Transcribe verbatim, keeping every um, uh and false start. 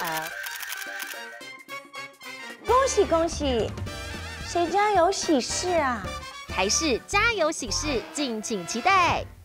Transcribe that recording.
好，恭喜恭喜！谁家有喜事啊？ 台视家有喜事，敬请期待。